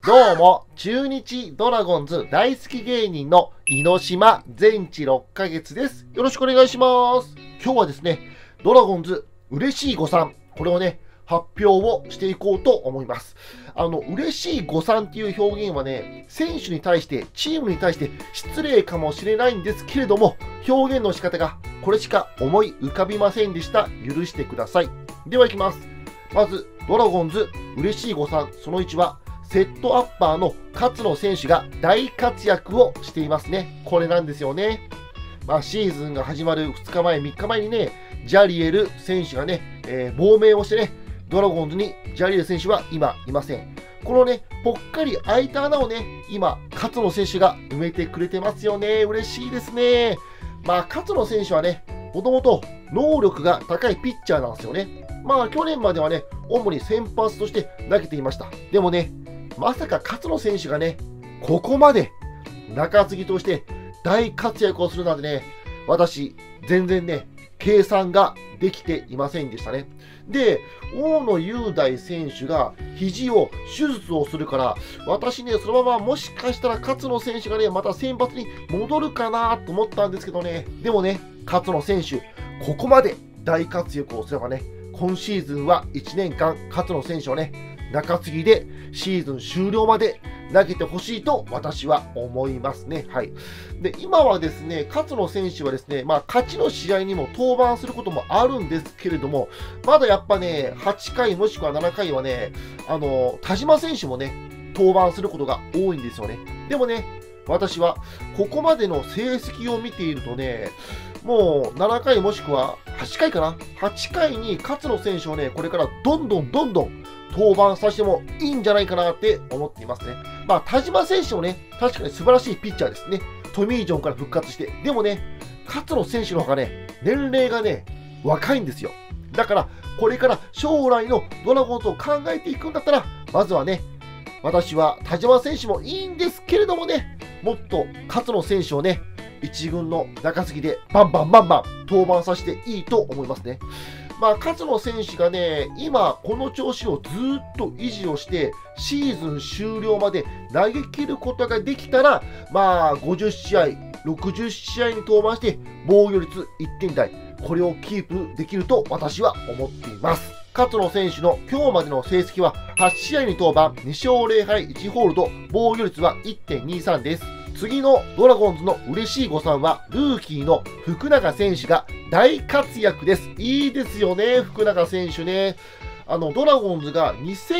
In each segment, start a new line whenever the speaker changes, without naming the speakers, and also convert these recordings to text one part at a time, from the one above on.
どうも、中日ドラゴンズ大好き芸人の猪島全治6ヶ月です。よろしくお願いします。今日はですね、ドラゴンズ嬉しい誤算、これをね、発表をしていこうと思います。嬉しい誤算っていう表現はね、選手に対して、チームに対して失礼かもしれないんですけれども、表現の仕方がこれしか思い浮かびませんでした。許してください。では行きます。まず、ドラゴンズ嬉しい誤算その1は、セットアッパーの勝野選手が大活躍をしていますね。これなんですよね。シーズンが始まる2日前、3日前にね、ジャリエル選手がね、亡命をしてね、ドラゴンズにジャリエル選手は今いません。このね、ぽっかり空いた穴をね、今、勝野選手が埋めてくれてますよね。嬉しいですね。勝野選手はね、もともと能力が高いピッチャーなんですよね。去年まではね、主に先発として投げていました。でもね、まさか勝野選手がね、ここまで中継ぎとして大活躍をするなんてね、私、全然ね、計算ができていませんでしたね。で、大野雄大選手が肘を手術をするから、私ね、そのままもしかしたら勝野選手がね、また先発に戻るかなと思ったんですけどね、でもね、勝野選手、ここまで大活躍をすればね、今シーズンは1年間、勝野選手をね、中継ぎでシーズン終了まで投げてほしいと私は思いますね。はい。で、今はですね、勝野選手はですね、勝ちの試合にも登板することもあるんですけれども、まだやっぱね、8回もしくは7回はね、田島選手もね、登板することが多いんですよね。でもね、私はここまでの成績を見ているとね、もう7回もしくは8回かな ?8 回に勝野選手をね、これからどんどん登板させてもいいんじゃないかなって思っていますね。田島選手もね、確かに素晴らしいピッチャーですね。トミージョンから復活して。でもね、勝野選手の方がね、年齢がね、若いんですよ。だから、これから将来のドラゴンズを考えていくんだったら、まずはね、私は田島選手もいいんですけれどもね、もっと勝野選手をね、一軍の中継ぎでバンバン登板させていいと思いますね。勝野選手がね、今、この調子をずっと維持をして、シーズン終了まで投げ切ることができたら、50試合、60試合に登板して、防御率1点台、これをキープできると私は思っています。勝野選手の今日までの成績は、8試合に登板、2勝0敗1ホールド、防御率は 1.23 です。次のドラゴンズの嬉しい誤算は、ルーキーの福永選手が大活躍です。いいですよね、福永選手ね。ドラゴンズが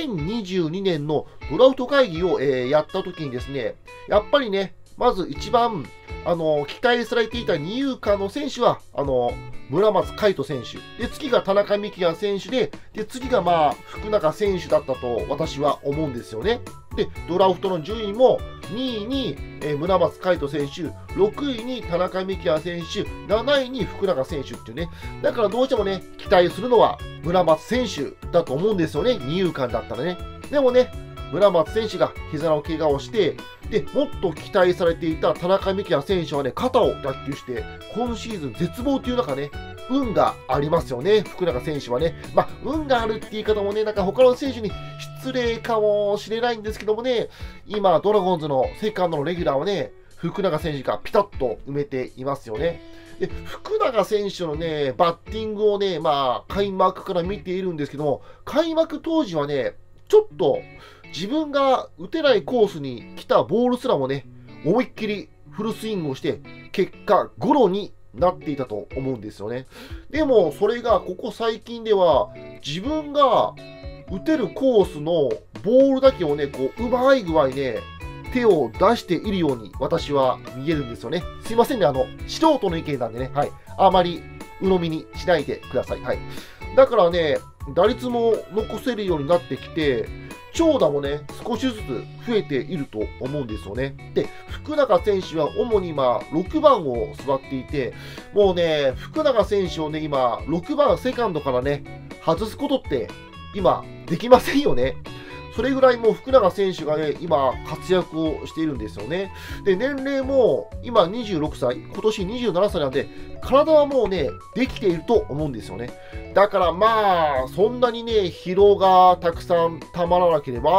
2022年のドラフト会議を、やった時にですね、やっぱりね、まず一番、期待されていた二遊間の選手は、村松海人選手。で、次が田中幹也選手で、次が福永選手だったと私は思うんですよね。で、ドラフトの順位も、2位に、村松海人選手、6位に田中幹也選手、7位に福永選手っていうね。だからどうしてもね、期待するのは村松選手だと思うんですよね。二遊間だったらね。でもね、村松選手が膝の怪我をして、で、もっと期待されていた田中幹也選手はね、肩を脱臼して、今シーズン絶望という中ね、運がありますよね、福永選手はね。運があるって言い方もね、なんか他の選手に失礼かもしれないんですけどもね、今、ドラゴンズのセカンドのレギュラーはね、福永選手がピタッと埋めていますよね。で、福永選手のね、バッティングをね、開幕から見ているんですけども、開幕当時はね、ちょっと自分が打てないコースに来たボールすらもね、思いっきりフルスイングをして、結果、ゴロになっていたと思うんですよね。でも、それがここ最近では、自分が打てるコースのボールだけをね、うまい具合ね、手を出しているように私は見えるんですよね。すいませんね、素人の意見なんでね、はい。あまり鵜呑みにしないでください。はい。だからね、打率も残せるようになってきて、長打もね、少しずつ増えていると思うんですよね。で、福永選手は主に今、6番を座っていて、もうね、福永選手をね、今、6番セカンドからね、外すことって、今、できませんよね。それぐらいもう福永選手がね、今、活躍をしているんですよね。で、年齢も今26歳、今年27歳なんで、体はもうね、できていると思うんですよね。だからそんなにね、疲労がたくさんたまらなければ、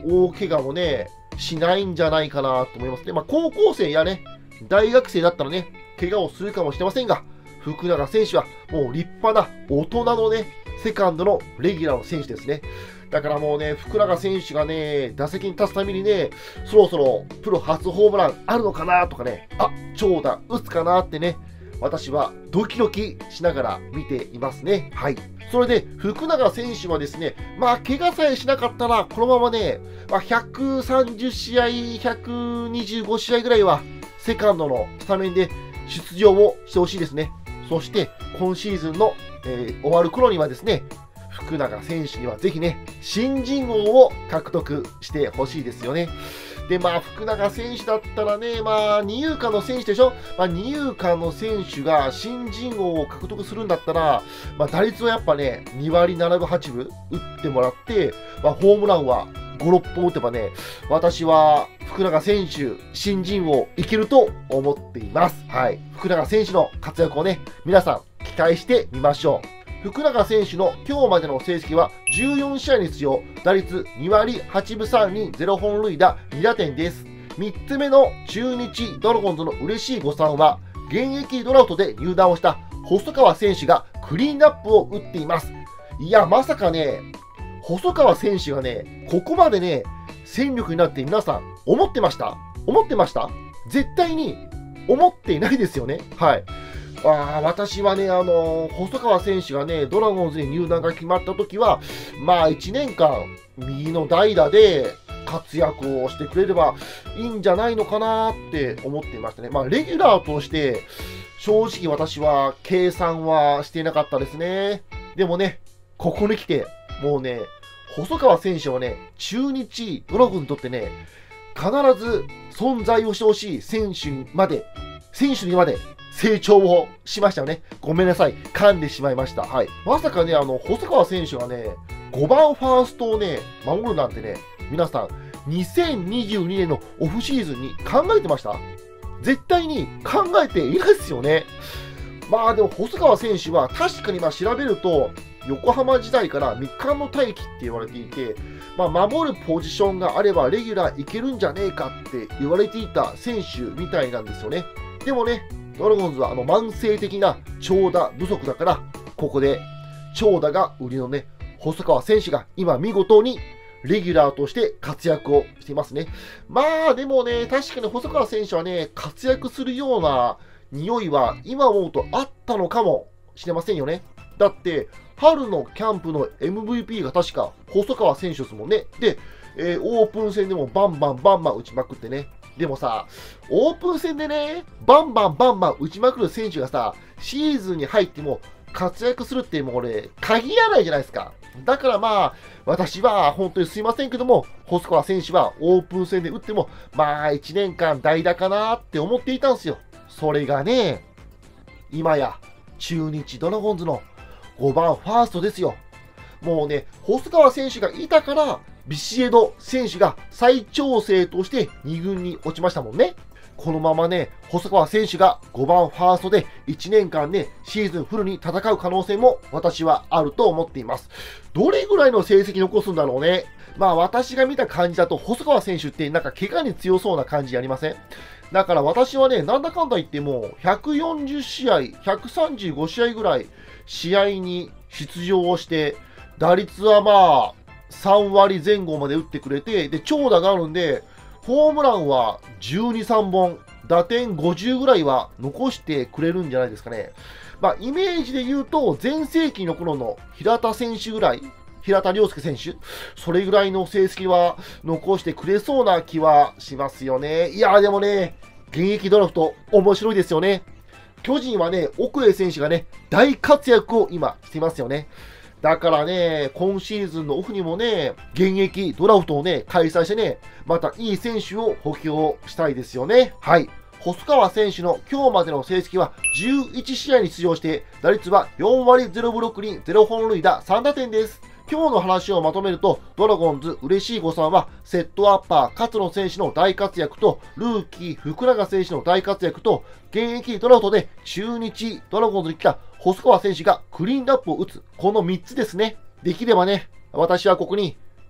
大怪我もね、しないんじゃないかなと思いますね。高校生やね、大学生だったらね、怪我をするかもしれませんが、福永選手はもう立派な大人のね、セカンドのレギュラーの選手ですね。だからもうね、福永選手がね、打席に立つためにね、そろそろプロ初ホームランあるのかなとかね、長打打つかなってね、私はドキドキしながら見ていますね。はい。それで、福永選手はですね、怪我さえしなかったら、このままね、130試合、125試合ぐらいは、セカンドのスタメンで出場をしてほしいですね。そして、今シーズンの、終わる頃にはですね、福永選手にはぜひね、新人王を獲得してほしいですよね。で、福永選手だったらね、二遊間の選手でしょ、二遊間の選手が新人王を獲得するんだったら、打率はやっぱね、2割7分8分打ってもらって、ホームランは5、6本打てばね、私は福永選手、新人王いけると思っています。はい。福永選手の活躍をね、皆さん期待してみましょう。福永選手の今日までの成績は14試合に出場、打率2割8分3厘、0本塁打2打点です。3つ目の中日ドラゴンズの嬉しい誤算は、現役ドラフトで入団をした細川選手がクリーンアップを打っています。いや、まさかね、細川選手がね、ここまでね、戦力になって皆さん思ってました？絶対に思っていないですよね。はい。私はね、細川選手がね、ドラゴンズに入団が決まった時は、1年間、右の代打で活躍をしてくれればいいんじゃないのかなって思っていましたね。レギュラーとして、正直私は計算はしていなかったですね。でもね、ここに来て、もうね、細川選手はね、中日ドラゴンズにとってね、必ず存在をしてほしい選手にまで成長をしましたよね。ごめんなさい。噛んでしまいました。はい。まさかね、細川選手がね、5番ファーストをね、守るなんてね、皆さん、2022年のオフシーズンに考えてました？絶対に考えていないですよね。でも細川選手は確かに調べると、横浜時代から未完の大器って言われていて、守るポジションがあればレギュラーいけるんじゃねえかって言われていた選手みたいなんですよね。でもね、ドラゴンズは慢性的な長打不足だから、ここで長打が売りのね、細川選手が今見事にレギュラーとして活躍をしていますね。でもね、確かに細川選手はね、活躍するような匂いは今思うとあったのかもしれませんよね。だって、春のキャンプの MVP が確か細川選手ですもんね。で、オープン戦でもバンバン打ちまくってね。でもさ、オープン戦でね、バンバン打ちまくる選手がさ、シーズンに入っても活躍するってもうこれ、限らないじゃないですか。だから私は本当にすいませんけども、細川選手はオープン戦で打っても、1年間代打かなって思っていたんですよ。それがね、今や中日ドラゴンズの5番ファーストですよ。もうね、細川選手がいたから、ビシエド選手が再調整として2軍に落ちましたもんね。このままね、細川選手が5番ファーストで1年間ね、シーズンフルに戦う可能性も私はあると思っています。どれぐらいの成績残すんだろうね。私が見た感じだと細川選手ってなんか怪我に強そうな感じありません？だから私はね、なんだかんだ言っても140試合、135試合ぐらい試合に出場をして、打率は3割前後まで打ってくれて、で、長打があるんで、ホームランは12、3本、打点50ぐらいは残してくれるんじゃないですかね。イメージで言うと、全盛期の頃の平田選手ぐらい、平田良介選手、それぐらいの成績は残してくれそうな気はしますよね。いや、でもね、現役ドラフト面白いですよね。巨人はね、オクレ選手がね、大活躍を今していますよね。だからね、今シーズンのオフにもね、現役ドラフトをね、開催してね、またいい選手を補強したいですよね。はい。細川選手の今日までの成績は11試合に出場して、打率は4割0分6厘、0本塁打、3打点です。今日の話をまとめると、ドラゴンズ嬉しい誤算は、セットアッパー勝野選手の大活躍と、ルーキー福永選手の大活躍と、現役ドラフトで中日ドラゴンズに来た細川選手がクリーンアップを打つ、この3つですね。できればね、私はここに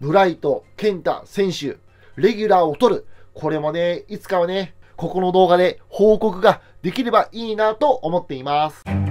ブライト健太選手、レギュラーを取る。これもね、いつかはね、ここの動画で報告ができればいいなと思っています。